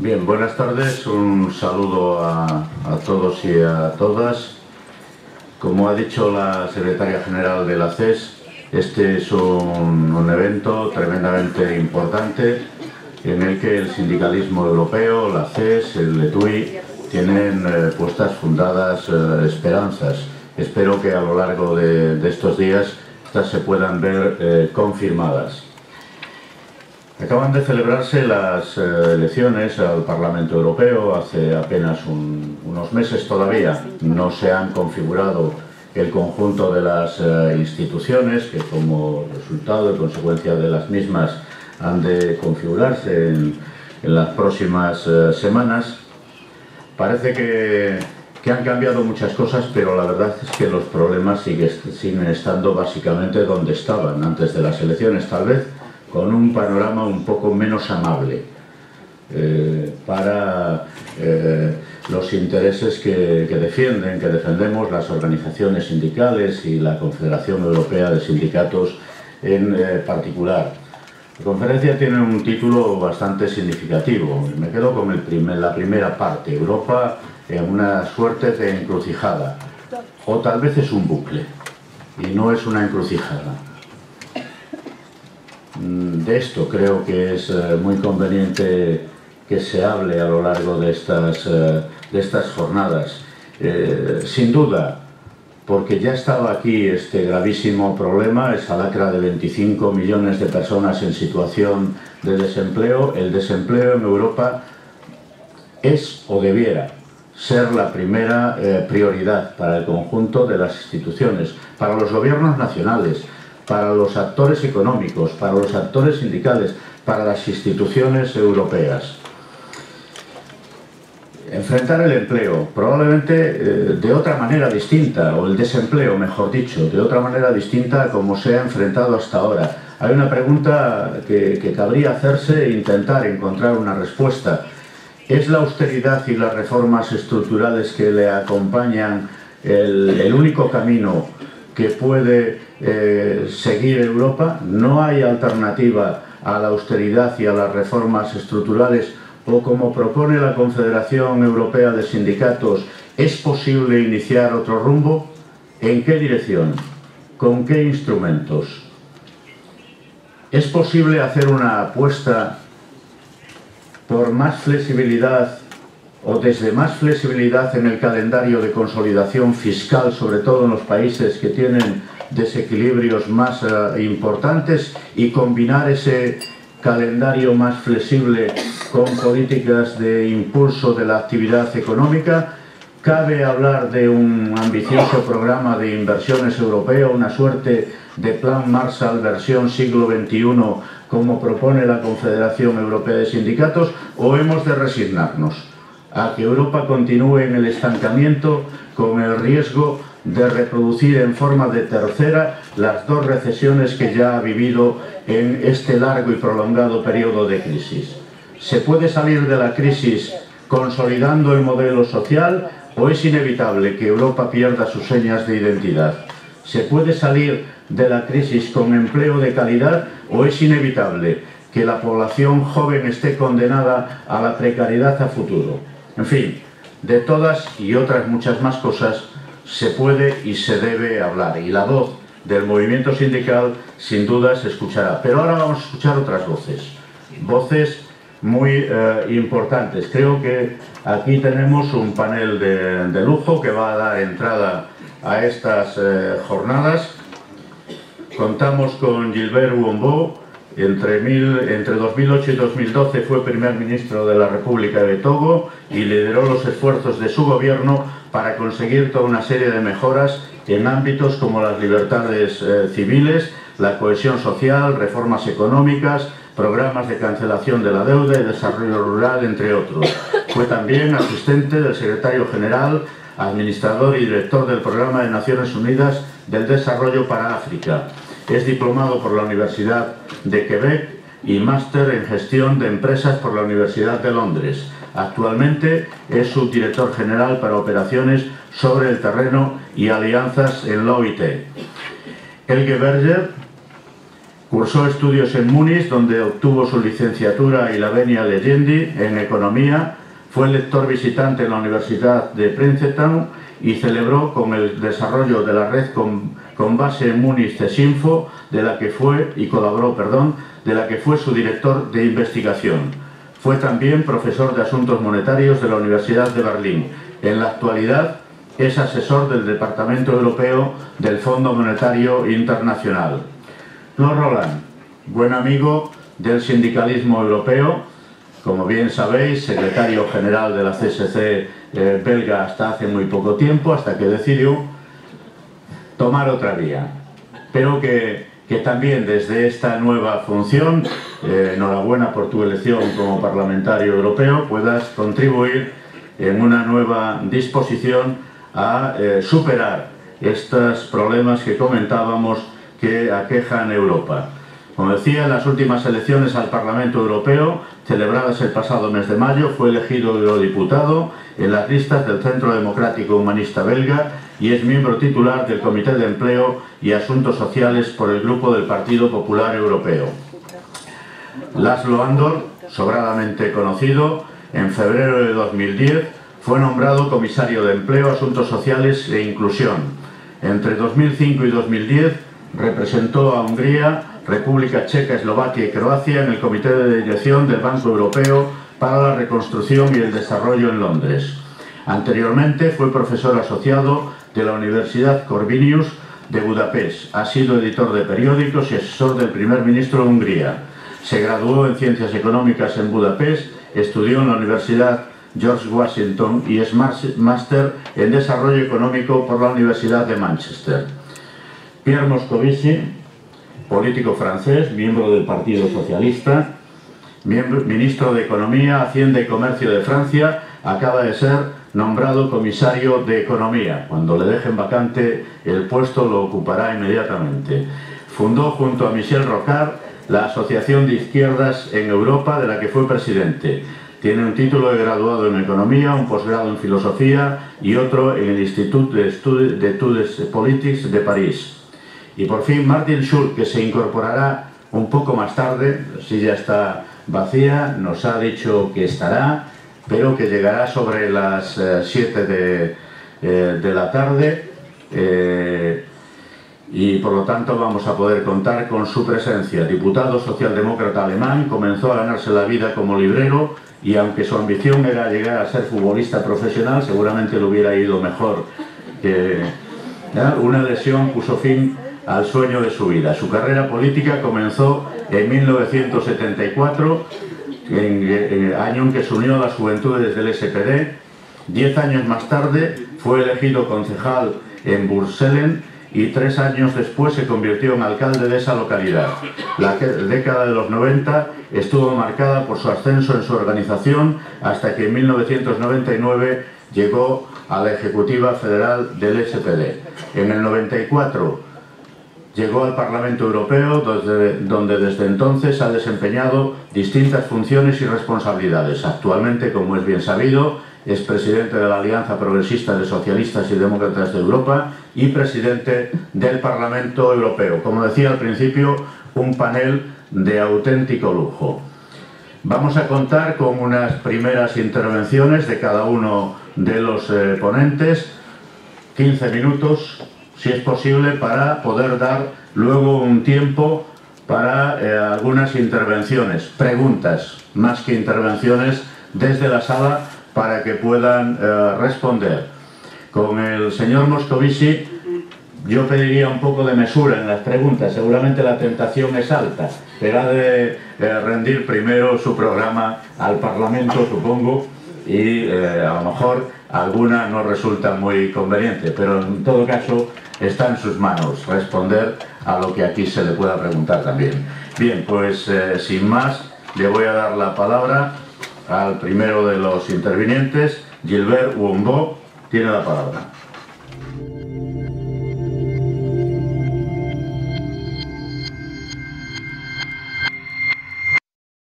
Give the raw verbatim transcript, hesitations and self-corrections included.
Bien, buenas tardes, un saludo a, a todos y a todas. Como ha dicho la secretaria general de la C E S, este es un, un evento tremendamente importante en el que el sindicalismo europeo, la C E S, el E T U I, tienen eh, puestas fundadas eh, esperanzas. Espero que a lo largo de, de estos días estas se puedan ver eh, confirmadas. Acaban de celebrarse las eh, elecciones al Parlamento Europeo hace apenas un, unos meses todavía. No se han configurado el conjunto de las eh, instituciones que como resultado y consecuencia de las mismas han de configurarse en, en las próximas eh, semanas. Parece que, que han cambiado muchas cosas, pero la verdad es que los problemas sigue, siguen estando básicamente donde estaban antes de las elecciones, tal vez con un panorama un poco menos amable eh, para eh, los intereses que, que defienden, que defendemos las organizaciones sindicales y la Confederación Europea de Sindicatos en eh, particular. La conferencia tiene un título bastante significativo. Me quedo con el primer, la primera parte, Europa en una suerte de encrucijada. O tal vez es un bucle, y no es una encrucijada. De esto creo que es eh, muy conveniente que se hable a lo largo de estas, eh, de estas jornadas. Eh, sin duda, porque ya estaba aquí este gravísimo problema, esa lacra de veinticinco millones de personas en situación de desempleo. El desempleo en Europa es o debiera ser la primera eh, prioridad para el conjunto de las instituciones, para los gobiernos nacionales, para los actores económicos, para los actores sindicales, para las instituciones europeas. Enfrentar el empleo, probablemente eh, de otra manera distinta, o el desempleo, mejor dicho, de otra manera distinta a como se ha enfrentado hasta ahora. Hay una pregunta que, que cabría hacerse e intentar encontrar una respuesta. ¿Es la austeridad y las reformas estructurales que le acompañan el, el único camino que puede eh, seguir Europa? ¿No hay alternativa a la austeridad y a las reformas estructurales? O como propone la Confederación Europea de Sindicatos, ¿es posible iniciar otro rumbo? ¿En qué dirección? ¿Con qué instrumentos? ¿Es posible hacer una apuesta por más flexibilidad o desde más flexibilidad en el calendario de consolidación fiscal, sobre todo en los países que tienen desequilibrios más uh, importantes, y combinar ese calendario más flexible con políticas de impulso de la actividad económica? ¿Cabe hablar de un ambicioso programa de inversiones europeo, una suerte de plan Marshall versión siglo veintiuno, como propone la Confederación Europea de Sindicatos? ¿O hemos de resignarnos a que Europa continúe en el estancamiento con el riesgo de reproducir en forma de tercera las dos recesiones que ya ha vivido en este largo y prolongado periodo de crisis? ¿Se puede salir de la crisis consolidando el modelo social o es inevitable que Europa pierda sus señas de identidad? ¿Se puede salir de la crisis con empleo de calidad o es inevitable que la población joven esté condenada a la precariedad a futuro? En fin, de todas y otras muchas más cosas se puede y se debe hablar, y la voz del movimiento sindical sin duda se escuchará. Pero ahora vamos a escuchar otras voces, voces muy eh, importantes. Creo que aquí tenemos un panel de, de lujo que va a dar entrada a estas eh, jornadas. Contamos con Gilbert Ouombo. Entre, mil, entre dos mil ocho y dos mil doce fue primer ministro de la República de Togo y lideró los esfuerzos de su gobierno para conseguir toda una serie de mejoras en ámbitos como las libertades eh, civiles, la cohesión social, reformas económicas, programas de cancelación de la deuda y desarrollo rural, entre otros. Fue también asistente del secretario general, administrador y director del Programa de Naciones Unidas del Desarrollo para África. Es diplomado por la Universidad de Quebec y máster en gestión de empresas por la Universidad de Londres. Actualmente es subdirector general para operaciones sobre el terreno y alianzas en la O I T. Elke Berger Cursó estudios en Múnich, donde obtuvo su licenciatura y la venia legendi en Economía. Fue lector visitante en la Universidad de Princeton y celebró con el desarrollo de la red con, con base en Múnich CESINFO, de la que fue, y colaboró, perdón, de la que fue su director de investigación. Fue también profesor de Asuntos Monetarios de la Universidad de Berlín. En la actualidad es asesor del Departamento Europeo del Fondo Monetario Internacional. Claude Roland, buen amigo del sindicalismo europeo, como bien sabéis, secretario general de la C S C eh, belga hasta hace muy poco tiempo, hasta que decidió tomar otra vía. Pero que, que también desde esta nueva función, eh, enhorabuena por tu elección como parlamentario europeo, puedas contribuir en una nueva disposición a eh, superar estos problemas que comentábamos que aquejan Europa. Como decía, en las últimas elecciones al Parlamento Europeo, celebradas el pasado mes de mayo, fue elegido eurodiputado en las listas del Centro Democrático Humanista belga y es miembro titular del Comité de Empleo y Asuntos Sociales por el Grupo del Partido Popular Europeo. Laszlo Andor, sobradamente conocido, en febrero de dos mil diez fue nombrado Comisario de Empleo, Asuntos Sociales e Inclusión. Entre dos mil cinco y dos mil diez representó a Hungría, República Checa, Eslovaquia y Croacia en el Comité de Dirección del Banco Europeo para la Reconstrucción y el Desarrollo en Londres. Anteriormente fue profesor asociado de la Universidad Corvinus de Budapest. Ha sido editor de periódicos y asesor del primer ministro de Hungría. Se graduó en Ciencias Económicas en Budapest, estudió en la Universidad George Washington y es máster en Desarrollo Económico por la Universidad de Manchester. Pierre Moscovici, político francés, miembro del Partido Socialista, miembro, ministro de Economía, Hacienda y Comercio de Francia, acaba de ser nombrado comisario de Economía. Cuando le dejen vacante el puesto lo ocupará inmediatamente. Fundó junto a Michel Rocard la Asociación de Izquierdas en Europa, de la que fue presidente. Tiene un título de graduado en Economía, un posgrado en Filosofía y otro en el Institut d'Etudes Politiques de París. Y por fin Martin Schulz, que se incorporará un poco más tarde, si ya está vacía, nos ha dicho que estará, pero que llegará sobre las siete de, eh, de la tarde eh, y por lo tanto vamos a poder contar con su presencia. Diputado socialdemócrata alemán, comenzó a ganarse la vida como librero y aunque su ambición era llegar a ser futbolista profesional, seguramente le hubiera ido mejor. Que, ¿ya? Una lesión puso fin al sueño de su vida. Su carrera política comenzó en mil novecientos setenta y cuatro, en, en el año en que se unió a las juventudes del S P D. Diez años más tarde fue elegido concejal en Burselen y tres años después se convirtió en alcalde de esa localidad. La década de los noventa estuvo marcada por su ascenso en su organización hasta que en mil novecientos noventa y nueve llegó a la Ejecutiva Federal del S P D. En el noventa y cuatro llegó al Parlamento Europeo, donde, donde desde entonces ha desempeñado distintas funciones y responsabilidades. Actualmente, como es bien sabido, es presidente de la Alianza Progresista de Socialistas y Demócratas de Europa y presidente del Parlamento Europeo. Como decía al principio, un panel de auténtico lujo. Vamos a contar con unas primeras intervenciones de cada uno de los eh, ponentes, quince minutos, si es posible, para poder dar luego un tiempo para eh, algunas intervenciones, preguntas, más que intervenciones, desde la sala para que puedan eh, responder. Con el señor Moscovici yo pediría un poco de mesura en las preguntas, seguramente la tentación es alta, pero ha de eh, rendir primero su programa al Parlamento, supongo, y eh, a lo mejor alguna no resulta muy conveniente, pero en todo caso está en sus manos responder a lo que aquí se le pueda preguntar también. Bien, pues eh, sin más, le voy a dar la palabra al primero de los intervinientes, Gilbert Woumbo, tiene la palabra.